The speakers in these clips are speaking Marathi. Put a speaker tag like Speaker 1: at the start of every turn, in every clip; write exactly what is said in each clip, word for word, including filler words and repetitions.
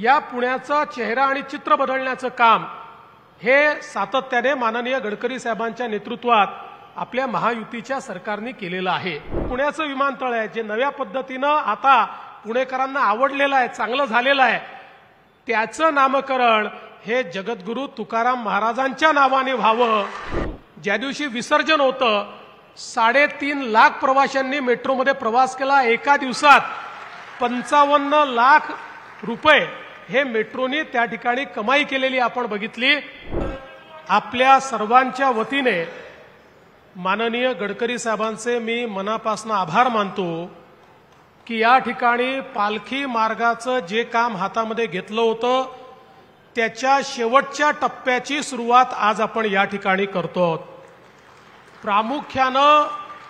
Speaker 1: या पुण्याचा चेहरा आणि चित्र बदलण्याचं काम हे सातत्याने माननीय गडकरी साहेबांच्या नेतृत्वात आपल्या महायुतीच्या सरकारने केलेलं आहे। पुण्याचं विमानतळ आहे जे नव्या पद्धतीनं आता पुणेकरांना आवडलेलं आहे, चांगलं झालेलं आहे, त्याचं नामकरण हे जगद्गुरू तुकाराम महाराजांच्या नावाने व्हावं। ज्या दिवशी विसर्जन होतं साडेतीन लाख प्रवाशांनी मेट्रोमध्ये प्रवास केला। एका दिवसात पंचावन्न लाख रुपये हे मेट्रोनी त्या ठिकाणी कमाई केलेली आपण बघितली। आपल्या सर्वांच्या वतीने माननीय गडकरी साहेबांचे मी मनापासून आभार मानतो की या ठिकाणी पालखी मार्गाचं जे काम हातामध्ये घेतलं होतं त्याच्या शेवटच्या टप्प्याची सुरुवात आज आपण या ठिकाणी करतो। प्रामुख्यानं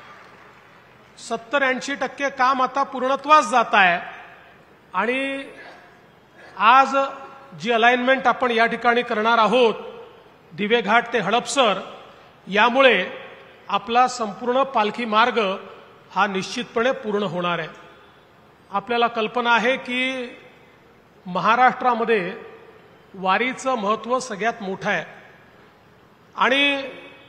Speaker 1: सत्तर ऐंशी टक्के काम आता पूर्णत्वास जात आहे आणि आज जी अलाइनमेंट आपण या ठिकाणी करणार आहोत दिवेघाट ते हडपसर, यामुळे आपला संपूर्ण पालखी मार्ग हा निश्चितपणे पूर्ण होणार आहे। आपल्याला कल्पना आहे की महाराष्ट्रामध्ये वारीचं महत्त्व सगळ्यात मोठं आहे आणि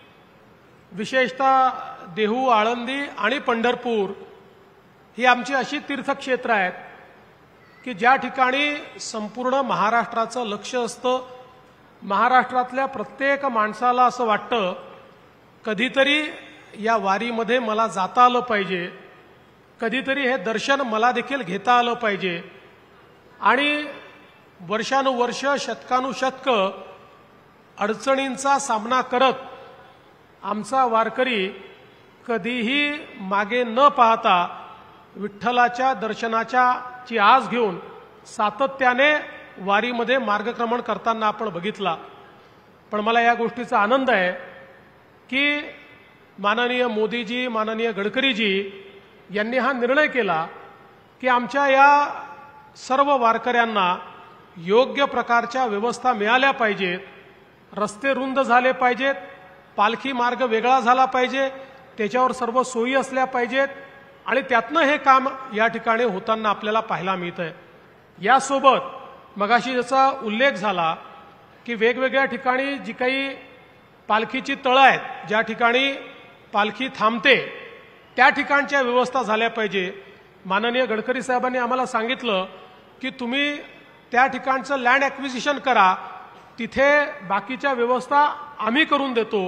Speaker 1: विशेषतः देहू, आळंदी आणि पंढरपूर ही आमची अशी तीर्थक्षेत्र आहेत की ज्या ठिकाणी संपूर्ण महाराष्ट्राचं लक्ष असतं। महाराष्ट्रातल्या प्रत्येक माणसाला असं वाटतं कधीतरी या वारीमध्ये मला जाता आलं पाहिजे, कधीतरी हे दर्शन मला देखील घेता आलं पाहिजे आणि वर्षानुवर्ष शतकानुशतक अडचणींचा सामना करत आमचा वारकरी कधीही मागे न पाहता विठ्ठलाच्या दर्शनाच्या ची आस घेऊन सातत्याने वारीमध्ये मार्गक्रमण करताना आपण बघितला। पण मला या गोष्टीचा आनंद आहे की माननीय मोदीजी, माननीय गडकरीजी यांनी हा निर्णय केला की आमच्या या सर्व वारकऱ्यांना योग्य प्रकारच्या व्यवस्था मिळाल्या पाहिजेत, रस्ते रुंद झाले पाहिजेत, पालखी मार्ग वेगळा झाला पाहिजे, त्याच्यावर सर्व सोयी असल्या पाहिजेत आणि त्यातनं हे काम या ठिकाणी होताना आपल्याला पाहायला मिळतंय। यासोबत मगाशी ज्याचा उल्लेख झाला की वेगवेगळ्या ठिकाणी जी काही पालखीची तळं आहेत, ज्या ठिकाणी पालखी थांबते त्या ठिकाणच्या व्यवस्था झाल्या पाहिजे। माननीय गडकरी साहेबांनी आम्हाला सांगितलं की तुम्ही त्या ठिकाणचं लँड ॲक्विजिशन करा, तिथे बाकीच्या व्यवस्था आम्ही करून देतो।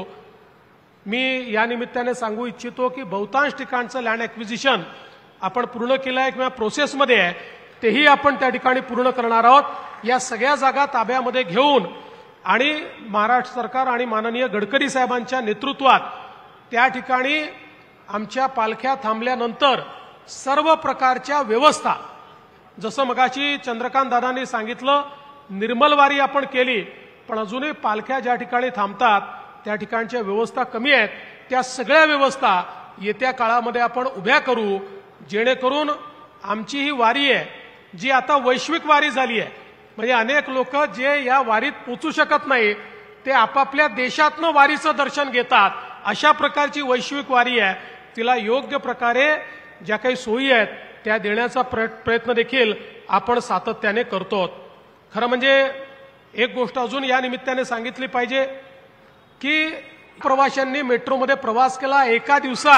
Speaker 1: मी या निमित्ताने सांगू इच्छितो की बहुतांश ठिकाणचं लँड ॲक्विजिशन आपण पूर्ण केलं आहे किंवा प्रोसेसमध्ये आहे, तेही आपण त्या ठिकाणी पूर्ण करणार आहोत। या सगळ्या जागा ताब्यामध्ये घेऊन आणि महाराष्ट्र सरकार आणि माननीय गडकरी साहेबांच्या नेतृत्वात त्या ठिकाणी आमच्या पालख्या थांबल्यानंतर सर्व प्रकारच्या व्यवस्था, जसं मगाशी चंद्रकांत दादांनी सांगितलं निर्मल वारी आपण केली, पण अजूनही पालख्या ज्या ठिकाणी थांबतात त्या ठिकाणच्या व्यवस्था कमी आहेत, त्या सगळ्या व्यवस्था येत्या काळामध्ये आपण उभ्या करू, जेणेकरून आमची ही वारी आहे जी आता वैश्विक वारी झाली आहे। म्हणजे अनेक लोक जे या वारीत पोचू शकत नाही ते आपापल्या देशातनं वारीचं दर्शन घेतात, अशा प्रकारची वैश्विक वारी आहे। तिला योग्य प्रकारे ज्या काही सोयी आहेत त्या देण्याचा प्रयत्न देखील आपण सातत्याने करतो। खरं म्हणजे एक गोष्ट अजून या निमित्ताने सांगितली पाहिजे की प्रवाशांनी मेट्रोमध्ये प्रवास केला। एका दिवसात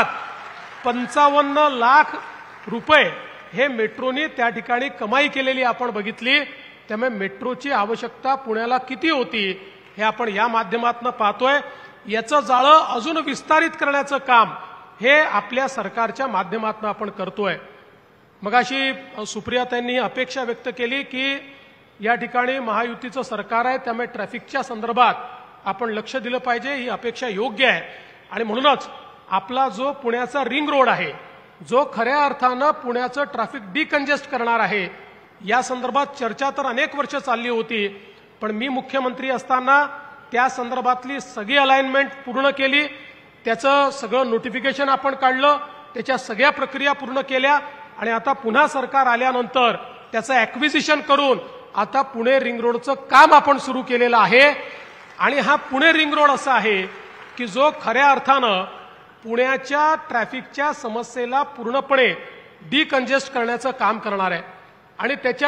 Speaker 1: पंचावन्न लाख रुपये हे मेट्रोनी त्या ठिकाणी कमाई केलेली आपण बघितली। त्यामुळे मेट्रोची आवश्यकता पुण्याला किती होती हे आपण या माध्यमातून पाहतोय। याचं जाळं अजून विस्तारित करण्याचं काम हे आपल्या सरकारच्या माध्यमातून आपण करतोय। मगाशी सुप्रियाताईंनी अपेक्षा व्यक्त केली की या ठिकाणी महायुतीचं सरकार आहे त्यामुळे ट्रॅफिकच्या संदर्भात आपण लक्ष दिलं पाहिजे, ही अपेक्षा योग्य आहे आणि म्हणूनच आपला जो पुण्याचा रिंग रोड आहे जो खऱ्या अर्थानं पुण्याचं ट्रॅफिक डिकंजेस्ट करणार आहे, या संदर्भात चर्चा तर अनेक वर्ष चालली होती, पण मी मुख्यमंत्री असताना त्या संदर्भातली सगळी अलाइनमेंट पूर्ण केली, त्याचं सगळं नोटिफिकेशन आपण काढलं, त्याच्या सगळ्या प्रक्रिया पूर्ण केल्या आणि आता पुन्हा सरकार आल्यानंतर त्याचं ॲक्विजिशन करून आता पुणे रिंग रोडचं काम आपण सुरू केलेलं आहे। आणि हा पुणे रिंग रोड असा आहे की जो खऱ्या अर्थानं पुण्याच्या ट्रॅफिकच्या समस्येला पूर्णपणे डिकंजेस्ट करण्याचं काम करणार आहे आणि त्याच्यात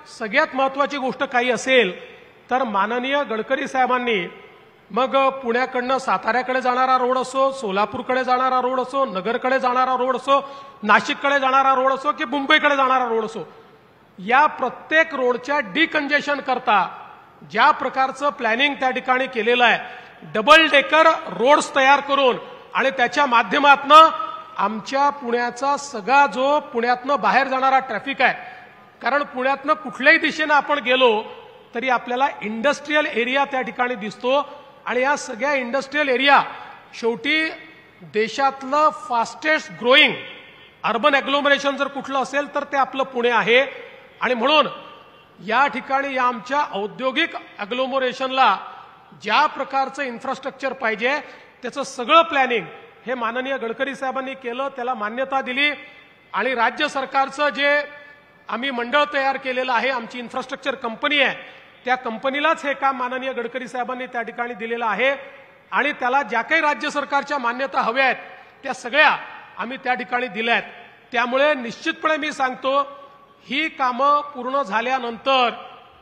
Speaker 1: सगळ्यात महत्त्वाची गोष्ट काही असेल तर माननीय गडकरी साहेबांनी मग पुण्याकडनं साताऱ्याकडे जाणारा रोड असो, सोलापूरकडे जाणारा रोड असो, नगरकडे जाणारा रोड असो, नाशिककडे जाणारा रोड असो की मुंबईकडे जाणारा रोड असो, या प्रत्येक रोडच्या डिकंजेशन करता ज्या प्रकारचं प्लॅनिंग त्या ठिकाणी केलेलं आहे, डबल डेकर रोड्स तयार करून आणि त्याच्या माध्यमातून आमच्या पुण्याचा सगळा जो पुण्यातनं बाहेर जाणारा ट्रॅफिक आहे, कारण पुण्यातनं कुठल्याही दिशेनं आपण गेलो तरी आपल्याला इंडस्ट्रीयल एरिया त्या ठिकाणी दिसतो आणि या सगळ्या इंडस्ट्रीयल एरिया शेवटी देशातलं फास्टेस्ट ग्रोईंग अर्बन ॲग्लोमरेशन जर कुठलं असेल तर ते आपलं पुणे आहे. आणि म्हणून या ठिकाणी या आमच्या औद्योगिक ॲग्लोमरेशनला ज्या प्रकारचं इन्फ्रास्ट्रक्चर पाहिजे त्याचं सगळं प्लॅनिंग हे माननीय गडकरी साहेबांनी केलं, त्याला मान्यता दिली आणि राज्य सरकारचं जे आम्ही मंडळ तयार केलेलं आहे, आमची इन्फ्रास्ट्रक्चर कंपनी आहे, त्या कंपनीलाच हे काम माननीय गडकरी साहेबांनी त्या ठिकाणी दिलेलं आहे आणि त्याला ज्या काही राज्य सरकारच्या मान्यता हव्या आहेत त्या सगळ्या आम्ही त्या ठिकाणी दिल्या आहेत. त्यामुळे निश्चितपणे मी सांगतो ही कामं पूर्ण झाल्यानंतर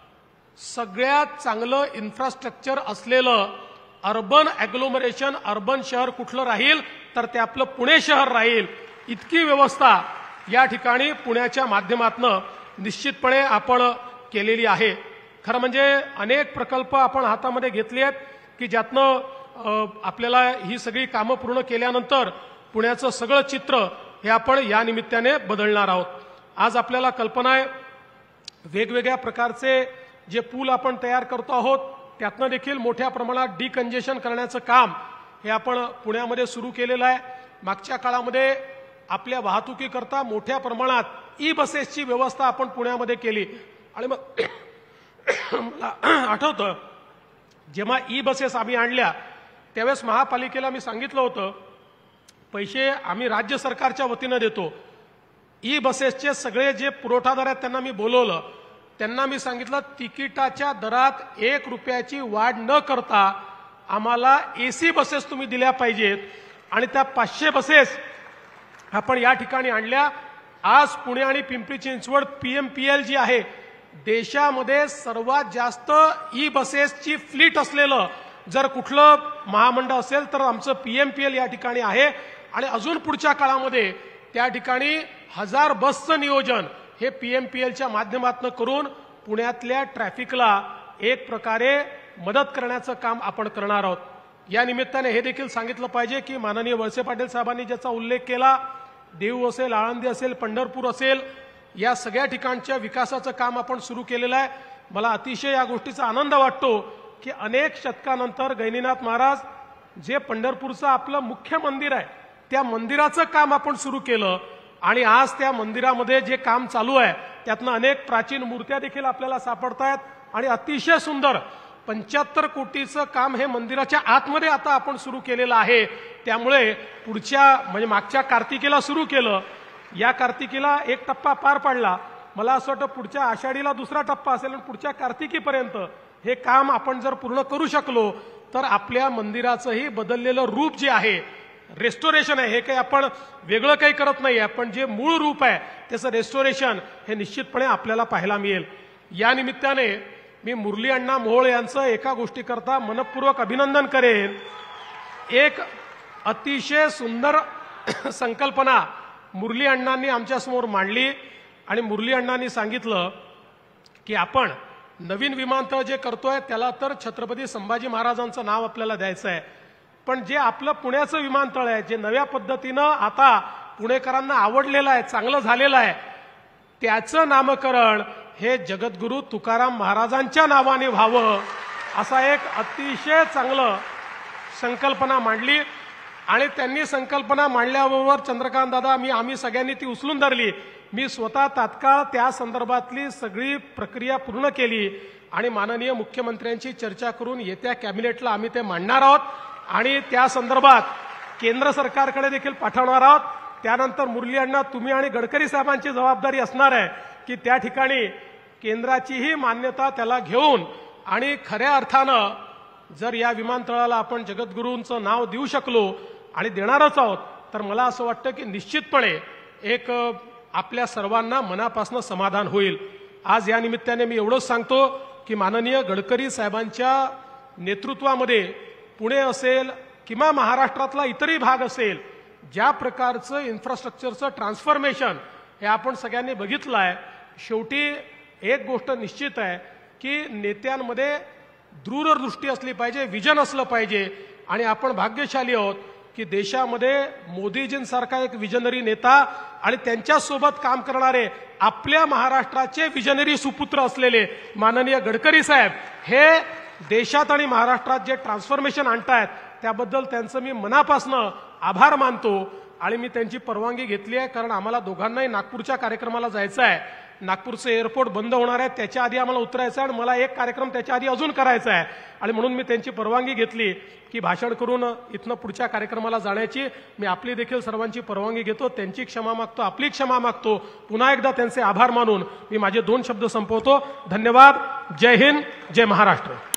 Speaker 1: सगळ्यात चांगलं इन्फ्रास्ट्रक्चर असलेलं अर्बन ॲग्लोमरेशन अर्बन शहर कुठलं राहील तर ते आपलं पुणे शहर राहील. इतकी व्यवस्था या ठिकाणी पुण्याच्या माध्यमातून निश्चितपणे आपण केलेली आहे. खरं म्हणजे अनेक प्रकल्प आपण हातामध्ये घेतले आहेत की ज्यातनं आपल्याला ही सगळी कामं पूर्ण केल्यानंतर पुण्याचं सगळं चित्र हे आपण या निमित्ताने बदलणार आहोत. आज आपल्याला कल्पना आहे वेगवेगळ्या प्रकारचे जे पूल आपण तयार करतो आहोत त्यातनं देखील मोठ्या प्रमाणात डिकंजेशन करण्याचं काम हे आपण पुण्यामध्ये सुरू केलेलं आहे. मागच्या काळामध्ये आपल्या वाहतुकीकरता मोठ्या प्रमाणात ई बसेसची व्यवस्था आपण पुण्यामध्ये केली आणि मग मला आठवतं जेव्हा ई बसेस आम्ही आणल्या त्यावेळेस महापालिकेला मी सांगितलं होतं पैसे आम्ही राज्य सरकारच्या वतीनं देतो. ई बसेसचे सगळे जे पुरवठादार आहेत त्यांना मी बोलवलं, त्यांना मी सांगितलं तिकिटाच्या दरात एक रुपयाची वाढ न करता आम्हाला एसी बसेस तुम्ही दिल्या पाहिजेत आणि त्या पाचशे बसेस आपण या ठिकाणी आणल्या. आज पुणे आणि पिंपरी चिंचवड पीएमपीएल जी आहे देशामध्ये सर्वात जास्त ई बसेसची फ्लीट असलेलं जर कुठलं महामंडळ असेल तर आमचं पीएमपीएल या ठिकाणी आहे आणि अजून पुढच्या काळामध्ये त्या ठिकाणी हजार बसचं नियोजन हे पीएमपीएलच्या माध्यमातून करून पुण्यातल्या ट्रॅफिकला एक प्रकारे मदत करण्याचं काम आपण करणार आहोत. या निमित्ताने हे देखील सांगितलं पाहिजे की माननीय वळसे पाटील साहेबांनी ज्याचा उल्लेख केला, देऊ असेल, आळंदी असेल, पंढरपूर असेल, या सगळ्या ठिकाणच्या विकासाचं काम आपण सुरू केलेलं आहे. मला अतिशय या गोष्टीचा आनंद वाटतो की अनेक शतकानंतर गैनीनाथ महाराज जे पंढरपूरचं आपलं मुख्य मंदिर आहे त्या मंदिराचं काम आपण सुरू केलं आणि आज त्या मंदिरामध्ये जे काम चालू आहे त्यातनं अनेक प्राचीन मूर्त्या देखील आपल्याला सापडत आहेत आणि अतिशय सुंदर पंच्याहत्तर कोटीचं काम हे मंदिराच्या आतमध्ये आता आपण सुरू केलेलं आहे. त्यामुळे पुढच्या म्हणजे मागच्या कार्तिकीला सुरू केलं, या कार्तिकीला एक टप्पा पार पाडला, मला असं वाटतं पुढच्या आषाढीला दुसरा टप्पा असेल आणि पुढच्या कार्तिकीपर्यंत हे काम आपण जर पूर्ण करू शकलो तर आपल्या मंदिराचंही बदललेलं रूप जे आहे रेस्टोरेशन आहे, हे काही आपण वेगळं काही करत नाही, आपण जे मूळ रूप आहे त्याचं रेस्टोरेशन हे निश्चितपणे आपल्याला पाहायला मिळेल. या निमित्ताने मी मुरली अण्णा मोहोळ यांचं एका गोष्टीकरता मनपूर्वक अभिनंदन करेन. एक अतिशय सुंदर संकल्पना मुरली अण्णांनी आमच्यासमोर मांडली आणि मुरली अण्णांनी सांगितलं की आपण नवीन विमानतळ जे करतोय त्याला तर छत्रपती संभाजी महाराजांचं नाव आपल्याला द्यायचं आहे, पण जे आपलं पुण्याचं विमानतळ आहे जे नव्या पद्धतीनं आता पुणेकरांना आवडलेलं आहे, चांगलं झालेलं आहे, त्याचं नामकरण हे जगद्गुरू तुकाराम महाराजांच्या नावाने व्हावं असा एक अतिशय चांगलं संकल्पना मांडली. आणि त्यांनी संकल्पना मांडल्याबरोबर चंद्रकांत दादा मी आम्ही सगळ्यांनी ती उचलून धरली. मी स्वतः तात्काळ त्या संदर्भातली सगळी प्रक्रिया पूर्ण केली आणि माननीय मुख्यमंत्र्यांची चर्चा करून येत्या कॅबिनेटला आम्ही ते मांडणार आहोत आणि त्या संदर्भात केंद्र सरकारकडे देखील पाठवणार आहोत. त्यानंतर मुरली अण्णा तुम्ही आणि गडकरी साहेबांची जबाबदारी असणार आहे की त्या ठिकाणी केंद्राचीही मान्यता त्याला घेऊन आणि खऱ्या अर्थानं जर या विमानतळाला आपण जगद्गुरूंचं नाव देऊ शकलो आणि देणारच आहोत तर मला असं वाटतं की निश्चितपणे एक आपल्या सर्वांना मनापासून समाधान होईल. आज या निमित्ताने मी एवढंच सांगतो की माननीय गडकरी साहेबांच्या नेतृत्वामध्ये पुणे असेल किंवा महाराष्ट्रातला इतरही भाग असेल, ज्या प्रकारचं इन्फ्रास्ट्रक्चरचं ट्रान्सफॉर्मेशन हे आपण सगळ्यांनी बघितलं आहे. शेवटी एक गोष्ट निश्चित आहे की नेत्यांमध्ये दूरदृष्टी असली पाहिजे, विजन असलं पाहिजे. आणि आपण भाग्यशाली आहोत की देशामध्ये मोदीजींसारखा एक विजनरी नेता आणि त्यांच्यासोबत काम करणारे आपल्या महाराष्ट्राचे विजनरी सुपुत्र असलेले माननीय गडकरी साहेब हे देशात आणि महाराष्ट्रात जे ट्रान्सफॉर्मेशन आणतायत त्याबद्दल त्यांचं मी मनापासून आभार मानतो. आणि मी त्यांची परवानगी घेतली आहे कारण आम्हाला दोघांनाही नागपूरच्या कार्यक्रमाला जायचं आहे. नागपूरचं एअरपोर्ट बंद होणार आहे, त्याच्या आधी आम्हाला उतरायचं आहे आणि मला एक कार्यक्रम त्याच्या आधी अजून करायचा आहे. आणि म्हणून मी त्यांची परवानगी घेतली की भाषण करून इथनं पुढच्या कार्यक्रमाला जाण्याची. मी आपली देखील सर्वांची परवानगी घेतो, त्यांची क्षमा मागतो, आपली क्षमा मागतो. पुन्हा एकदा त्यांचे आभार मानून मी माझे दोन शब्द संपवतो. धन्यवाद. जय हिंद, जय महाराष्ट्र.